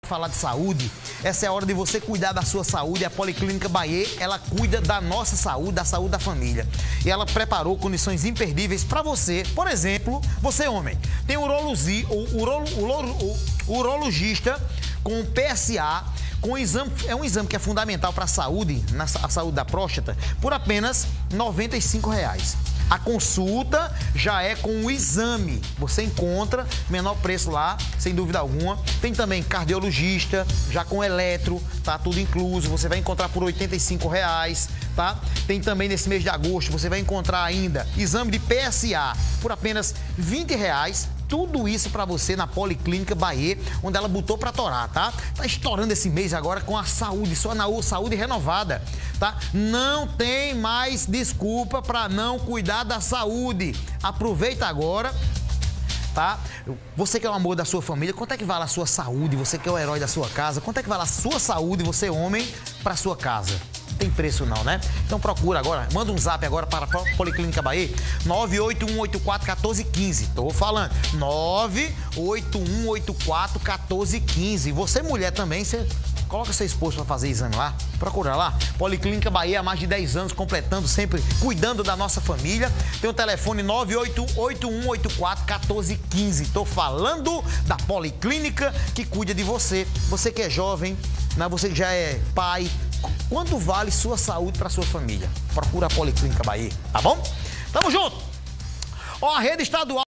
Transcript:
Falar de saúde, essa é a hora de você cuidar da sua saúde. A Policlínica Bahia, ela cuida da nossa saúde, da saúde da família. E ela preparou condições imperdíveis para você. Por exemplo, você homem, tem urologista com PSA, com exame, é um exame que é fundamental para a saúde da próstata, por apenas R$ 95. A consulta já é com o exame. Você encontra menor preço lá, sem dúvida alguma. Tem também cardiologista, já com eletro, tá tudo incluso. Você vai encontrar por R$ 85, tá? Tem também nesse mês de agosto, você vai encontrar ainda exame de PSA por apenas R$ 20. Tudo isso para você na Policlínica Bahia, onde ela botou para torar, tá? Tá estourando esse mês agora com a saúde, só na saúde renovada, tá? Não tem mais desculpa para não cuidar da saúde. Aproveita agora, tá? Você que é o amor da sua família, quanto é que vale a sua saúde? Você que é o herói da sua casa, quanto é que vale a sua saúde, você homem, para sua casa? Tem preço não, né? Então procura agora, manda um zap agora para a Policlínica Bahia, 981841415. Tô falando, 981841415. Você mulher também, você coloca seu esposo para fazer exame lá, procura lá. Policlínica Bahia há mais de 10 anos, completando sempre, cuidando da nossa família. Tem o telefone 981841415. Tô falando da Policlínica que cuida de você. Você que é jovem, né? Você que já é pai. Quanto vale sua saúde para sua família? Procura a Policlínica Bahia, tá bom? Tamo junto! Ó, a rede estadual